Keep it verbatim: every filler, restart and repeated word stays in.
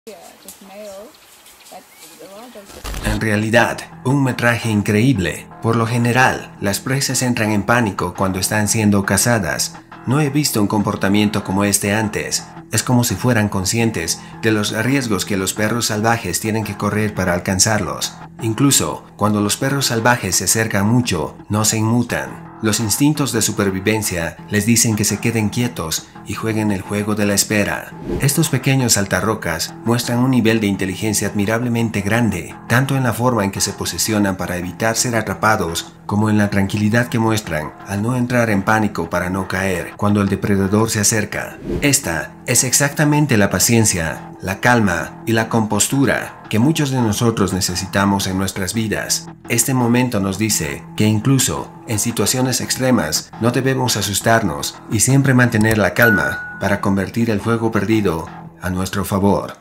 En realidad, un metraje increíble. Por lo general, las presas entran en pánico cuando están siendo cazadas. No he visto un comportamiento como este antes. Es como si fueran conscientes de los riesgos que los perros salvajes tienen que correr para alcanzarlos. Incluso, cuando los perros salvajes se acercan mucho, no se inmutan. Los instintos de supervivencia les dicen que se queden quietos y jueguen el juego de la espera. Estos pequeños saltarrocas muestran un nivel de inteligencia admirablemente grande, tanto en la forma en que se posicionan para evitar ser atrapados, como en la tranquilidad que muestran al no entrar en pánico para no caer cuando el depredador se acerca. Esta es exactamente la paciencia, la calma y la compostura que muchos de nosotros necesitamos en nuestras vidas. Este momento nos dice que incluso en situaciones extremas no debemos asustarnos y siempre mantener la calma para convertir el juego perdido a nuestro favor.